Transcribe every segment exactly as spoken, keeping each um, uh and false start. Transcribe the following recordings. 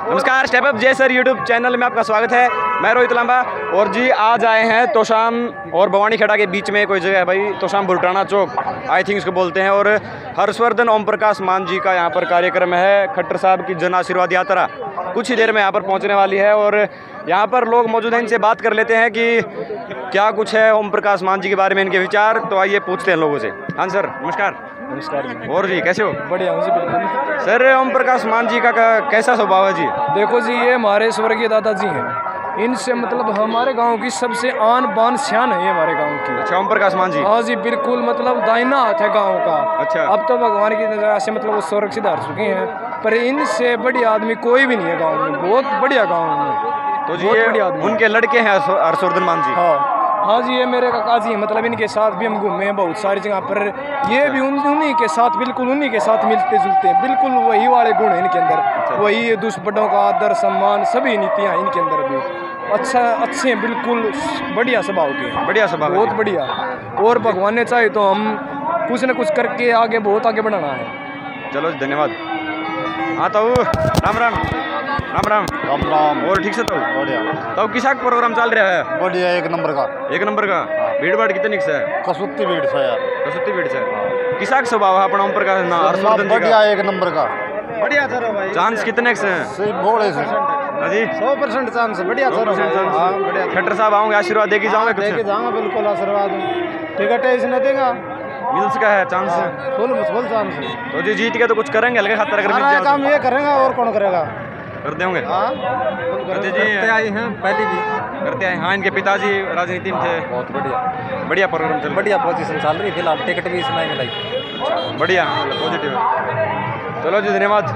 नमस्कार, step up Jai sir YouTube channel में आपका स्वागत है। मैं रोहित लांबा और जी आज आए हैं तोशाम और भवानी खेड़ा के बीच में कोई जगह है भाई, तोशाम बुरटाना चौक आई थिंक इसको बोलते हैं। और हर्षवर्धन ओम प्रकाश मान जी का यहाँ पर कार्यक्रम है। खट्टर साहब की जन आशीर्वाद यात्रा कुछ ही देर में यहाँ पर पहुँचने वाली है और यहाँ पर लोग मौजूद हैं, इनसे बात कर लेते हैं कि क्या कुछ है ओम प्रकाश मान जी के बारे में इनके विचार। तो आइए पूछते हैं लोगों से। हाँ सर नमस्कार। नमस्कार। और जी कैसे हो? बढ़िया हूँ जी बिल्कुल। सर ओम प्रकाश मान जी का, का कैसा स्वभाव है जी? देखो जी, ये हमारे स्वर्गीय दादाजी हैं। इनसे मतलब हमारे गांव की सबसे आन बान शान है ये हमारे गांव की। अच्छा, ओम प्रकाश मान जी। हाँ जी बिल्कुल, मतलब दाहिना हाथ है गांव का। अच्छा। अब तो भगवान की नजर से मतलब वो स्वर्ग सिधार चुके हैं, पर इनसे बढ़िया आदमी कोई भी नहीं है गाँव में। बहुत बढ़िया गाँव में। तो जी ये उनके लड़के हैं हर्षवर्धन मान जी। हाँ हाँ जी, ये मेरे काका जी हैं। मतलब इनके साथ भी हम घूमे हैं बहुत सारी जगह पर। ये भी उन उन्हीं के साथ बिल्कुल उन्हीं के साथ मिलते जुलते हैं। बिल्कुल वही वाले गुण हैं इनके अंदर। वही दुष्पटों का आदर सम्मान सभी नीतियाँ इनके अंदर भी अच्छा अच्छे हैं, बिल्कुल बढ़िया स्वभाव के। बढ़िया स्वभाव, बहुत बढ़िया। और भगवान ने चाहे तो हम कुछ न कुछ करके आगे बहुत आगे बढ़ाना है। चलो धन्यवाद। हाँ तो राम राम राम राम राम राम। और ठीक से तो बढ़िया। तो किसा प्रोग्राम चल रहा है? बढ़िया, एक नंबर का। एक नंबर का। भीड़ भाड़ कितनी से है? कसुत्ती भीड़ से यार। कसुत्ती भीड़ से। किसा का स्वभाव है अपना ओम प्रकाश ना हर्षवर्धन जी का? बढ़िया, एक नंबर का। बढ़िया सर भाई। चांस कितने से हैं? सही बोले से। हाँ जी सौ परसेंट चांस है। बढ़िया सर। हाँ बढ़िया। खट्टर साहब आऊँगे, आशीर्वाद देके जाओगे? कुछ देके जाऊंगा बिल्कुल, आशीर्वाद। टिकट है इसने देगा, मिल्स का है चांस। फुल फुल चांस है। तो जी जीत के तो कुछ करेंगे हल्के खातर अगर मिल सारा जाए काम ये करेगा और कौन करेगा? कर देंगे। हाँ करते जी आई हैं पहले भी करते हैं। हाँ इनके पिताजी राजनीति में थे। बहुत बढ़िया। बढ़िया प्रोग्राम चल बढ़िया पोजीशन चल रही फिलहाल। टिकट भी इसमें मिलाई। बढ़िया पॉजिटिव है। चलो जी धन्यवाद।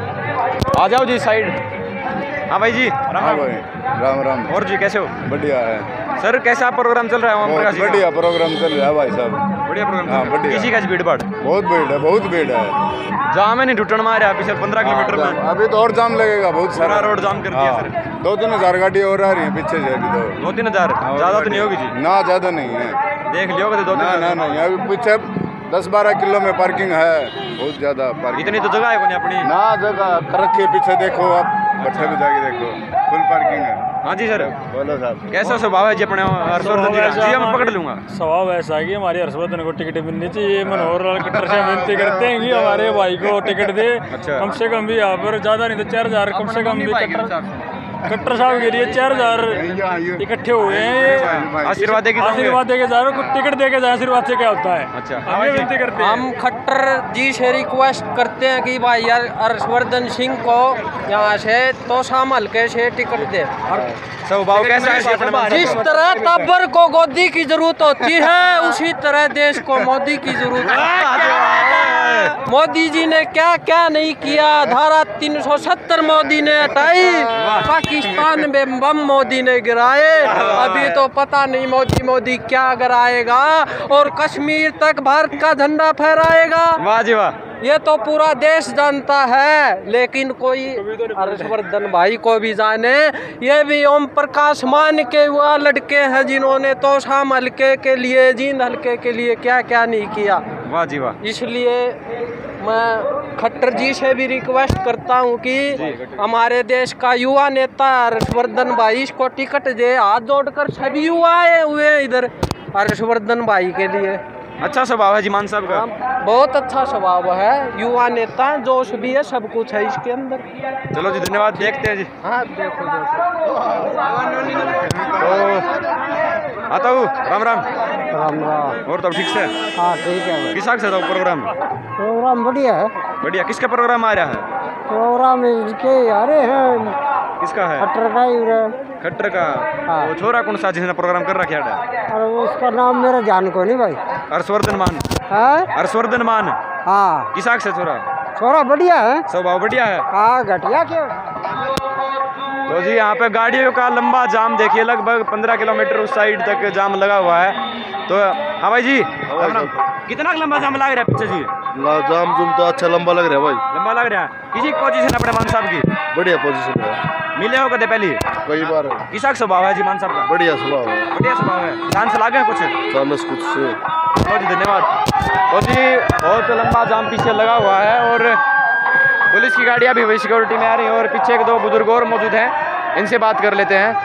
आ जाओ जी साइड। हाँ भाई जी राम हाँ राम। भाई राम राम। और जी कैसे हो? बढ़िया है सर कैसा प्रोग्राम चल रहा है ओम प्रकाश बहुत जी का? बढ़िया प्रोग्राम चल रहा है भाई साहब। बढ़िया प्रोग्राम हाँ, चल रहा है। बढ़िया। किसी का भीड़ भाड़ बहुत भीड़ है, बहुत भीड़ है। जाम है नहीं ढुटन मार है पिछले पंद्रह किलोमीटर हाँ, में। अभी तो और जाम लगेगा बहुत सारा सारा। रोड जाम कर दिया हाँ, सर। दो तीन हजार गाड़ी और आ रही है पीछे से अभी तो। दो तीन हजार ज्यादा तो नहीं होगी जी? ना ज्यादा नहीं है। देख लियोगे तो दो ना तीन ना हजार। नहीं, अभी पीछे दस बारह किलो में पार्किंग है, बहुत ज्यादा पार्किंग। इतनी तो जगह है कोई अपनी। ना जगह कर रखी है पीछे, देखो आप बच्चे भी जाके देखो, फुल पार्किंग है। हाँ जी सर बोलो साहब। कैसा स्वभाव है जी अपने हर्षवर्धन जी का? जी मैं पकड़ लूंगा। स्वभाव ऐसा है कि हमारे हर्षवर्धन को टिकट मिलनी चाहिए। मनोहर लाल खट्टर से विनती करते हैं कि हमारे भाई को टिकट दे। अच्छा। कम से कम भी यहाँ पर ज्यादा नहीं तो चार हजार कम से कम भी खट्टर खट्टर साहब के लिए चार हजार इकट्ठे हुए हैं ये। आशीर्वाद देके जाओगे? आशीर्वाद देके जा रहे हो, टिकट देके जाए। आशीर्वाद से क्या होता है? अच्छा। हम ये विनती करते हैं। हम खट्टर जी से रिक्वेस्ट करते हैं कि भाई यार हर्षवर्धन सिंह को यहाँ से तोशाम हल्के से टिकट दे। स्वभाव कैसा है जी अपने? जिस तरह तब्बर को गोदी की जरूरत होती है उसी तरह देश को मोदी की जरूरत है। मोदी जी ने क्या क्या नहीं किया। धारा तीन सौ सत्तर मोदी ने हटाई, पाकिस्तान में बम मोदी ने गिराए। अभी तो पता नहीं मोदी मोदी क्या गिराएगा और कश्मीर तक भारत का झंडा फहराएगा। वाह जी वाह। ये तो पूरा देश जानता है, लेकिन कोई हर्षवर्धन भाई को भी जाने। ये भी ओम प्रकाश मान के वह लड़के हैं जिन्होंने तोशाम हल्के के लिए, जींद हल्के के लिए क्या क्या नहीं किया। वाह जी वाह। इसलिए मैं खट्टर जी से भी रिक्वेस्ट करता हूँ कि हमारे देश का युवा नेता हर्षवर्धन भाई इसको टिकट दे। हाथ जोड़कर सभी युवा आए हुए हैं इधर हर्षवर्धन भाई के लिए। अच्छा स्वभाव है जी मान साहब का? बहुत अच्छा स्वभाव है, युवा नेता, जोश भी है, सब कुछ है इसके अंदर। चलो जी धन्यवाद। देखते हैं जी। हाँ देखो तो आता हूँ। राम राम। राम राम। और तब ठीक से? हाँ ठीक है। किस से था प्रोग्राम? प्रोग्राम बढ़िया है। बढ़िया। किसका प्रोग्राम आ रहा है? प्रोग्राम इसके यारे हैं किसका है? खट्टर का ही है। खट्टर का। हाँ। वो छोरा कौन सा जिसने प्रोग्राम कर रखा है? और उसका नाम मेरा जान को नहीं भाई। हर्षवर्धन मान। है? हर्षवर्धन मान। हाँ किसा से छोरा? छोरा बढ़िया है। स्वभाव बढ़िया है। हाँ घटिया क्यों? तो जी यहाँ पे गाड़ियों का लंबा जाम देखिए, लगभग पंद्रह किलोमीटर उस साइड तक जाम लगा हुआ है। तो हाँ भाई जी कितना लंबा जाम लग रहा है पीछे जी? जाम जुम तो अच्छा लंबा लग रहा है भाई। लंबा लग रहा है। किसी पोजीशन अपने मान साहब की? बढ़िया पोजीशन है। मिले हो कदे पहली? कई बार। किसा स्वभाव है जी मान साहब का? बढ़िया स्वभाव है। बढ़िया स्वभाव है। चांस लागे कुछ? चांस कुछ से। बहुत जी धन्यवाद। तो जी बहुत लंबा जाम पीछे लगा हुआ है और पुलिस की गाड़ियाँ भी वही सिक्योरिटी में आ रही हैं और पीछे एक दो बुजुर्ग और मौजूद हैं, इनसे बात कर लेते हैं।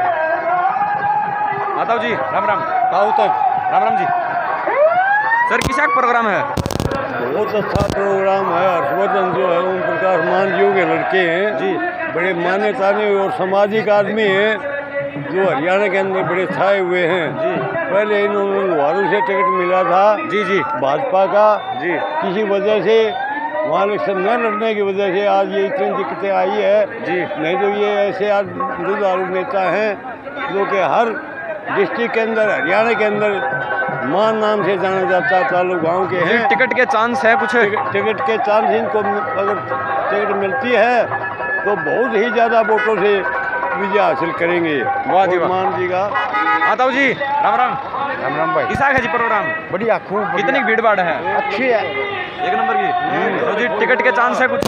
माता जी राम राम। राम राम जी। सर किसा प्रोग्राम है? बहुत अच्छा प्रोग्राम है। हर्षवर्धन जो है ओम प्रकाश मान जी के लड़के हैं जी, बड़े माने ताने और सामाजिक आदमी हैं जो हरियाणा के अंदर बड़े छाए हुए हैं जी। पहले इन्होंने लुहारू से टिकट मिला था जी जी भाजपा का जी, किसी वजह से वहाँ इलेक्शन न लड़ने की वजह से आज ये इतनी दिक्कतें आई है जी। नहीं तो ये ऐसे आज जुझारू नेता हैं जो कि हर डिस्ट्रिक्ट के अंदर हरियाणा के अंदर मान नाम से जाना जाता है। तालुक गाँव के हैं। टिकट के चांस है कुछ? टिकट के चांस इनको अगर टिकट मिलती है तो बहुत ही ज़्यादा वोटों से विजय हासिल करेंगे। वाह जी वाह। मान जी का आता जी राम राम। राम राम भाई। किसा है जी प्रोग्राम? बढ़िया खूब कितनी भीड़ भाड़ है? अच्छी है, एक नंबर की। तो जी टिकट के चांस है कुछ?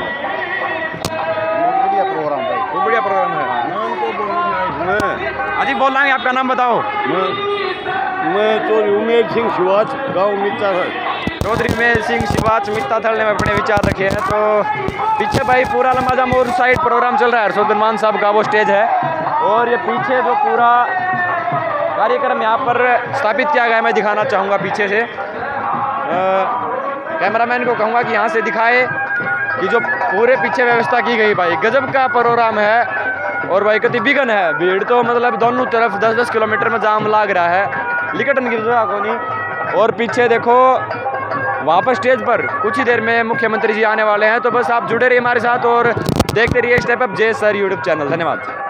बढ़िया प्रोग्राम भाई, खूब बढ़िया प्रोग्राम है। नाम तो बोलना इसमें अजी बोल रहे हैं, आपका नाम बताओ। मैं मैं तो उमेर सिंह शिवाच गाँव मित्ता है। चौधरी उमेर सिंह शिवाच मित्ता थल ने अपने विचार रखे हैं। तो पीछे भाई पूरा लंबा जामोर साइड प्रोग्राम चल रहा है। हर्षवर्धन मान साहब का वो स्टेज है और ये पीछे जो पूरा कार्यक्रम यहाँ पर स्थापित किया गया है मैं दिखाना चाहूँगा पीछे से। कैमरामैन को कहूँगा कि यहाँ से दिखाए कि जो पूरे पीछे व्यवस्था की गई भाई गजब का प्रोग्राम है। और भाई कति बिगन है भीड़ तो मतलब दोनों तरफ दस दस किलोमीटर में जाम लाग रहा है, लिकटन गिर रहा को नहीं। और पीछे देखो वहाँ पर स्टेज पर कुछ ही देर में मुख्यमंत्री जी आने वाले हैं। तो बस आप जुड़े रहिए हमारे साथ और देखते रहिए step up J sir YouTube channel. धन्यवाद।